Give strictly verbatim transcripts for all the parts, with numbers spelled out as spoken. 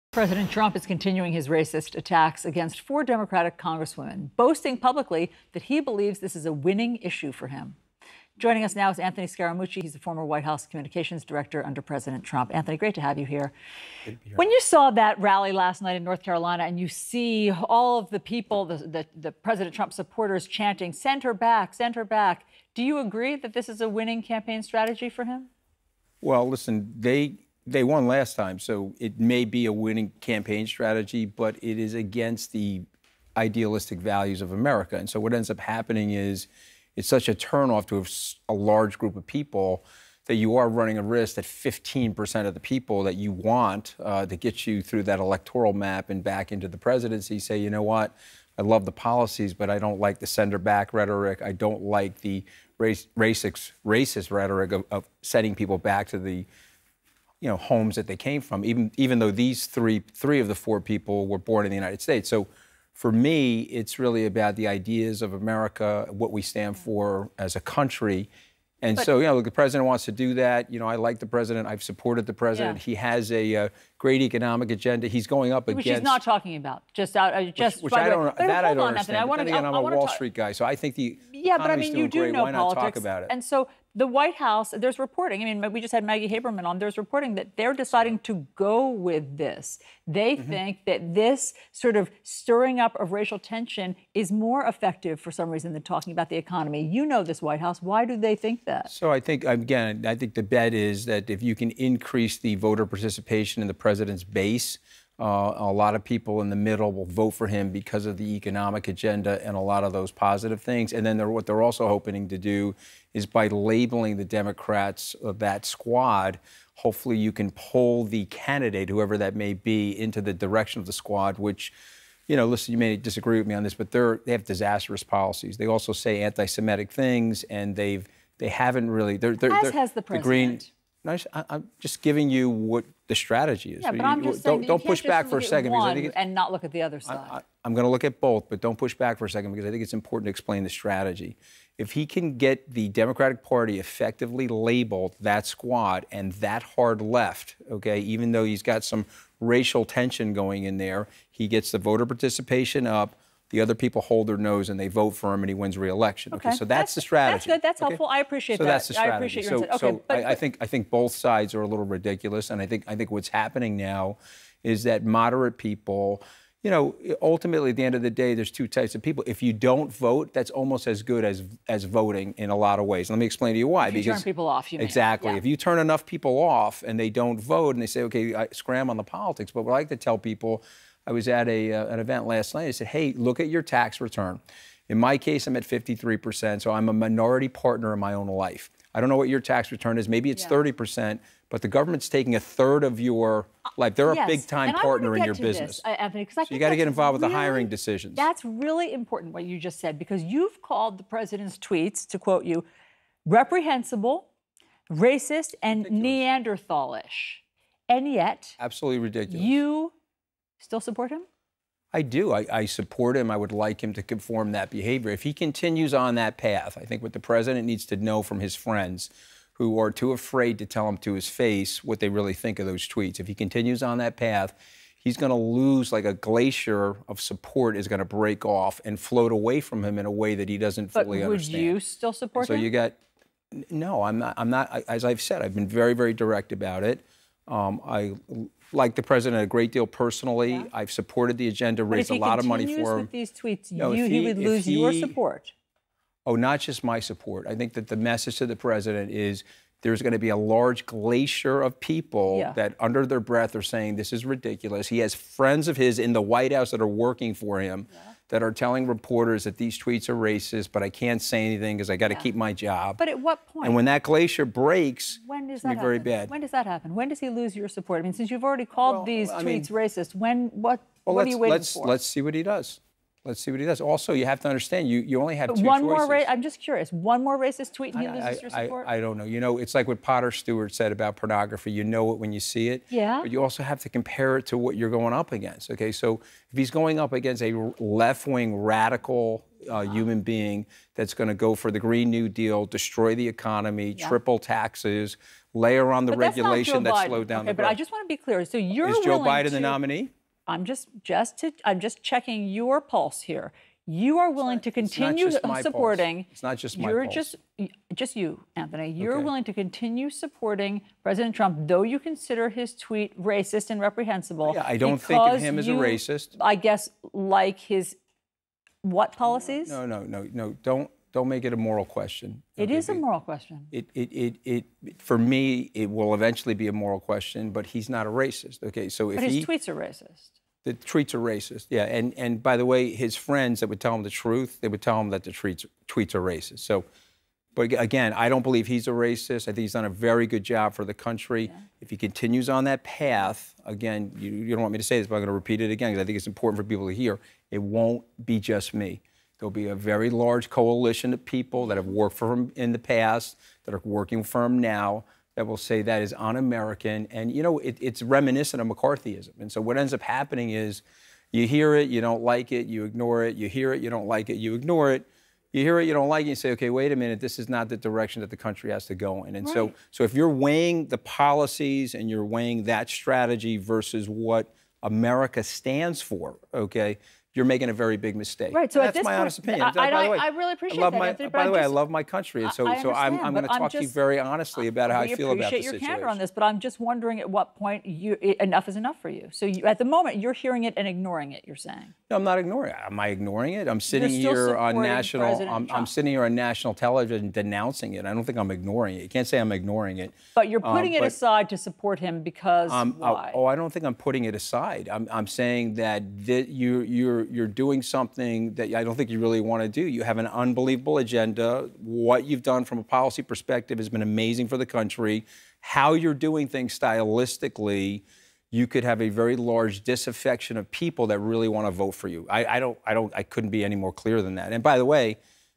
President Trump is continuing his racist attacks against four Democratic congresswomen, boasting publicly that he believes this is a winning issue for him. Joining us now is Anthony Scaramucci. He's the former White House communications director under President Trump. Anthony, great to have you here. Good to be here. When you saw that rally last night in North Carolina and you see all of the people, the, the, the President Trump supporters chanting, "Send her back, send her back," do you agree that this is a winning campaign strategy for him? Well, listen, they... They won last time, so it may be a winning campaign strategy, but it is against the idealistic values of America. And so what ends up happening is it's such a turnoff to a, a large group of people that you are running a risk that fifteen percent of the people that you want uh, to get you through that electoral map and back into the presidency say, you know what, I love the policies, but I don't like the sender back rhetoric. I don't like the race, racist, racist rhetoric of, of sending people back to the you know, homes that they came from, even even though these three three of the four people were born in the United States. So for me, it's really about the ideas of America, what we stand for as a country. And but, so, you know, the president wants to do that. You know, I like the president. I've supported the president. Yeah. He has a uh, great economic agenda. He's going up which against... Which he's not talking about. Just out, uh, just which, which I don't know. That I don't on, understand. I want to, again, I, I'm I a Wall talk. Street guy, so I think the Yeah, but I mean, you do great. know Why politics. not talk about it? And so the White House, there's reporting. I mean, we just had Maggie Haberman on. There's reporting that they're deciding to go with this. They mm-hmm. think that this sort of stirring up of racial tension is more effective for some reason than talking about the economy. You know this, White House. Why do they think that? So I think, again, I think the bet is that if you can increase the voter participation in the president's base, Uh, a lot of people in the middle will vote for him because of the economic agenda and a lot of those positive things. And then they're, what they're also hoping to do is by labeling the Democrats of that squad, hopefully you can pull the candidate, whoever that may be, into the direction of the squad, which, you know, listen, you may disagree with me on this, but they're, they have disastrous policies. They also say anti-Semitic things, and they've, they haven't really... They're, they're, As they're, has the president. The green, Nice. I, I'm just giving you what the strategy is. Yeah, but you, I'm just don't saying don't push back for a second because I think and not look at the other side. I, I, I'm going to look at both, but don't push back for a second because I think it's important to explain the strategy. If he can get the Democratic Party effectively labeled that squad and that hard left, okay, even though he's got some racial tension going in there, he gets the voter participation up. The other people hold their nose and they vote for him and he wins re-election. Okay, okay so that's, that's the strategy. That's good. That's okay? helpful. I appreciate so that. So that's the strategy. I appreciate your so, insight. Okay, so but, I, I think I think both sides are a little ridiculous, and I think I think what's happening now is that moderate people, you know, ultimately at the end of the day, there's two types of people. If you don't vote, that's almost as good as as voting in a lot of ways. Let me explain to you why. If you because turn people off, you mean. Exactly. Yeah. If you turn enough people off and they don't vote and they say, okay, I scram on the politics, but what I like to tell people, I was at a uh, an event last night. I said, hey, look at your tax return. In my case, I'm at fifty-three percent, so I'm a minority partner in my own life. I don't know what your tax return is. Maybe it's yeah. thirty percent, but the government's taking a third of your life. They're yes. a big-time partner in your business. This, uh, Anthony, I so you got to get involved really, with the hiring decisions. That's really important, what you just said, because you've called the president's tweets, to quote you, reprehensible, racist, and ridiculous. Neanderthalish. And yet... Absolutely ridiculous. You still support him? I do. I, I support him. I would like him to conform that behavior. If he continues on that path, I think what the president needs to know from his friends who are too afraid to tell him to his face what they really think of those tweets. If he continues on that path, he's going to lose, like a glacier of support is going to break off and float away from him in a way that he doesn't but fully would understand. Would you still support so him? So you got, no, I'm not, I'm not, as I've said, I've been very, very direct about it. Um, I like the president a great deal personally. Yeah. I've supported the agenda, raised a lot of money for him. With these tweets, no, you, he, he would lose he, your support. Oh, not just my support. I think that the message to the president is there's going to be a large glacier of people yeah. that under their breath are saying this is ridiculous. He has friends of his in the White House that are working for him yeah. that are telling reporters that these tweets are racist, but I can't say anything because I got to yeah. keep my job. But at what point? And when that glacier breaks, when does it's that going to be very happen? bad. When does that happen? When does he lose your support? I mean, since you've already called well, these I tweets mean, racist, when, what, well, what are you waiting let's, for? Let's see what he does. Let's see what he does. Also, you have to understand, you, you only have But two one choices. more, I'm just curious, one more racist tweet and he I, loses I, your support? I, I don't know. You know, it's like what Potter Stewart said about pornography. You know it when you see it. Yeah. But you also have to compare it to what you're going up against. Okay, so if he's going up against a left-wing radical uh, human being that's going to go for the Green New Deal, destroy the economy, yeah. triple taxes, layer on the but regulation that slowed down okay, the growth. But I just want to be clear. So you're Is Joe willing Biden to, the nominee? I'm just just to I'm just checking your pulse here. You are willing not, to continue it's not just supporting. My pulse. It's not just my you're pulse. just just you, Anthony. You're okay. willing to continue supporting President Trump, though you consider his tweet racist and reprehensible. Yeah, I don't think of him as a racist. I guess like his what policies? No, no, no, no. Don't don't make it a moral question. It okay? is a moral question. It, it, it, it, for me, it will eventually be a moral question, but he's not a racist. Okay, so if but his he, tweets are racist. The tweets are racist, yeah. And and by the way, his friends that would tell him the truth, they would tell him that the tweets tweets are racist. So, but again, I don't believe he's a racist. I think he's done a very good job for the country. Yeah. If he continues on that path, again, you, you don't want me to say this, but I'm going to repeat it again because I think it's important for people to hear. It won't be just me. There'll be a very large coalition of people that have worked for him in the past, that are working for him now, that will say that is un-American. And, you know, it, it's reminiscent of McCarthyism. And so what ends up happening is you hear it, you don't like it, you ignore it. You hear it, you don't like it, you ignore it. You hear it, you don't like it, you say, okay, wait a minute, this is not the direction that the country has to go in. And right. so, so if you're weighing the policies and you're weighing that strategy versus what America stands for, okay, you're making a very big mistake. Right. So and at that's this my point, honest opinion. I, by I, the way, I really appreciate I love that, my, Anthony, by the I way, just, I love my country, and so, I so I'm, I'm going to talk to you very honestly about how I feel about the situation. We appreciate your candor on this, but I'm just wondering at what point you, enough is enough for you. So you, at the moment, you're hearing it and ignoring it. You're saying. No, I'm not ignoring it. Am I ignoring it? I'm sitting here on national. I'm, I'm sitting here on national television denouncing it. I don't think I'm ignoring it. You can't say I'm ignoring it. But you're putting um, it aside to support him because um, why? Oh, I don't think I'm putting it aside. I'm, I'm saying that th you, you're you're doing something that I don't think you really want to do. You have an unbelievable agenda. What you've done from a policy perspective has been amazing for the country. How you're doing things stylistically, you could have a very large disaffection of people that really want to vote for you. I, I don't, I don't, I couldn't be any more clear than that. And by the way,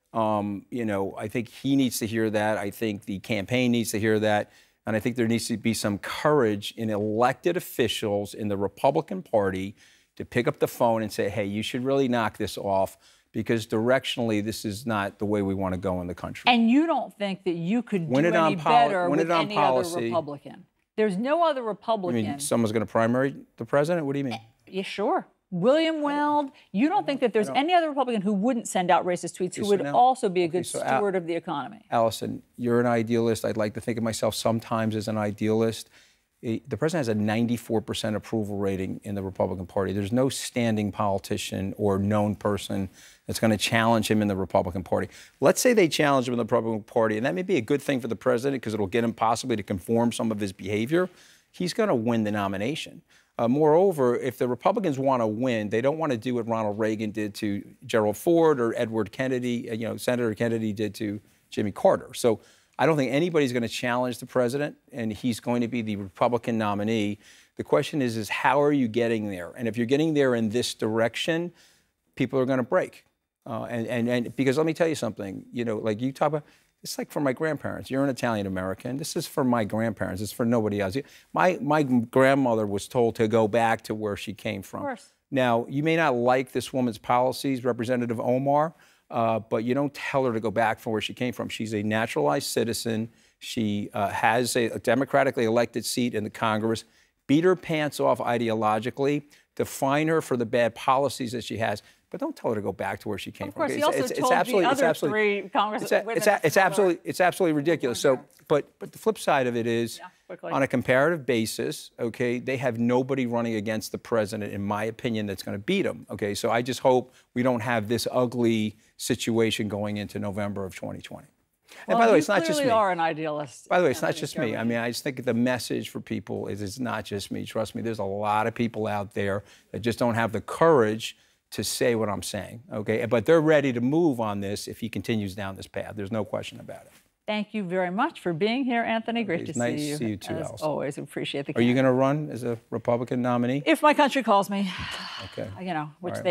um, you know, I think he needs to hear that. I think the campaign needs to hear that. And I think there needs to be some courage in elected officials in the Republican Party to pick up the phone and say, hey, you should really knock this off, because directionally, this is not the way we want to go in the country. And you don't think that you could win do it any on better win with it on any policy. other Republican? There's no other Republican. I mean, someone's going to primary the president? What do you mean? Yeah, sure. William Weld. You don't think that there's any other Republican who wouldn't send out racist tweets, who would so now, also be a good okay, so steward Al of the economy? Allison, you're an idealist. I'd like to think of myself sometimes as an idealist. The president has a ninety-four percent approval rating in the Republican Party. There's no standing politician or known person that's going to challenge him in the Republican Party. Let's say they challenge him in the Republican Party, and that may be a good thing for the president because it'll get him possibly to conform some of his behavior. He's going to win the nomination. Uh, moreover, if the Republicans want to win, they don't want to do what Ronald Reagan did to Gerald Ford or Edward Kennedy, you know, Senator Kennedy did to Jimmy Carter. So I don't think anybody's going to challenge the president, and he's going to be the Republican nominee. The question is, is how are you getting there? And if you're getting there in this direction, people are going to break. Uh, and, and, and because let me tell you something, you know, like you talk about, it's like for my grandparents. You're an Italian American. This is for my grandparents. It's for nobody else. My, my grandmother was told to go back to where she came from. Of course. Now, you may not like this woman's policies, Representative Omar, Uh, but you don't tell her to go back from where she came from. She's a naturalized citizen. She uh, has a, a democratically elected seat in the Congress. Beat her pants off ideologically. Define her for the bad policies that she has. But don't tell her to go back to where she came of course, from. He also it's, told it's absolutely, the it's other absolutely, three Congress it's, a, it's, a, it's absolutely, it's absolutely ridiculous. So, but, but the flip side of it is, yeah, on a comparative basis, okay, they have nobody running against the president, in my opinion, that's going to beat him. Okay, so I just hope we don't have this ugly situation going into November of twenty twenty. And well, by the way, you it's not just me. You are an idealist. By the way, it's not just me. I mean, I just think the message for people is it's not just me. Trust me, there's a lot of people out there that just don't have the courage to say what I'm saying, okay? But they're ready to move on this if he continues down this path. There's no question about it. Thank you very much for being here, Anthony. Great it's to nice see you. Nice to see you too, As Allison. always, appreciate the Are you going to run as a Republican nominee? If my country calls me. Okay. You know, which right, they well.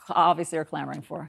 obviously are clamoring for.